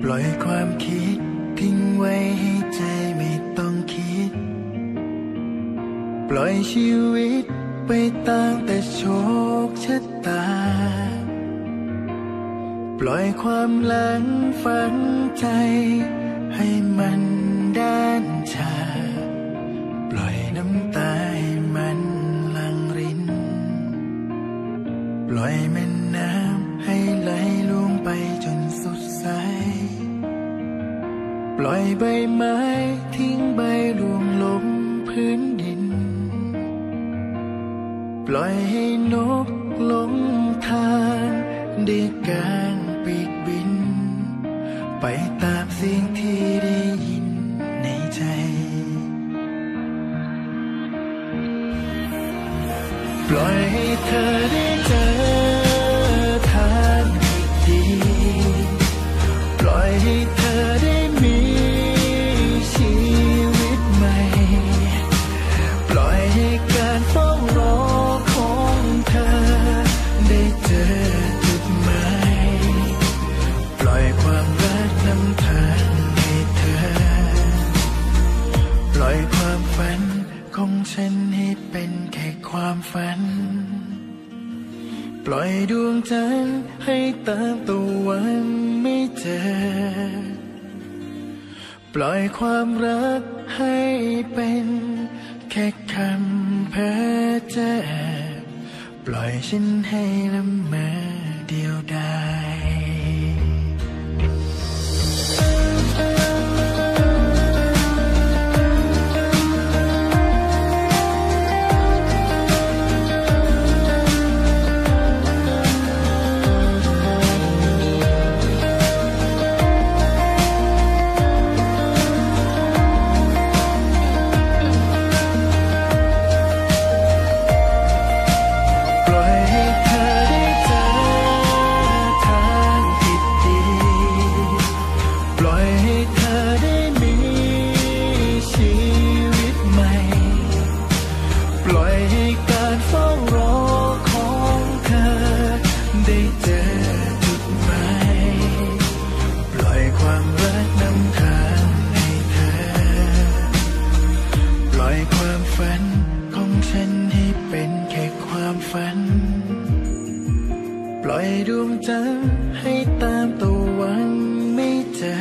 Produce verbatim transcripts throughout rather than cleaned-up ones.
ล่อยความคิดทิ้งไว้ให้ใจไม่ต้องคิดปล่อยชีวิตไปตามแต่โชคชะตาปล่อยความหลังฝังใจให้มันด้านชาปล่อยน้ำตาให้มันหลั่งรินปล่อยแม่น้ำให้ไหลลงไปจนสุดสายปล่อยใบไม้ทิ้งใบร่วงลงพื้นดินปล่อยให้นกหลงทางได้กางปีกบินไปตามเสียงที่ได้ยินในใจปล่อยให้เธอได้เจอทางที่ดีปล่อยให้เธอได้มีชีวิตใหม่ปล่อยให้การเฝ้ารอของเธอได้เจอจุดหมายปล่อยความรักนำทางให้เธอปล่อยความฝันของฉันให้เป็นแค่ความฝันปล่อยดวงจันทร์ให้ตามตะวันไม่เจอปล่อยความรักให้เป็นแค่คำเพ้อเจ้อปล่อยฉันให้ละเมอเดียวดายปล่อยดวงจันทร์ให้ตามตะวันไม่เจอ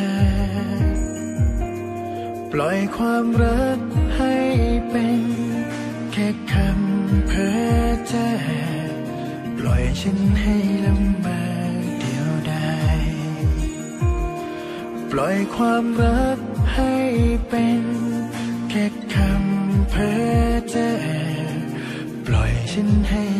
ปล่อยความรักให้เป็นแค่คำเพ้อเจ้อปล่อยฉันให้ละเมอเดียวดายปล่อยความรักให้เป็นแค่คำเพ้อเจ้อปล่อยฉันให้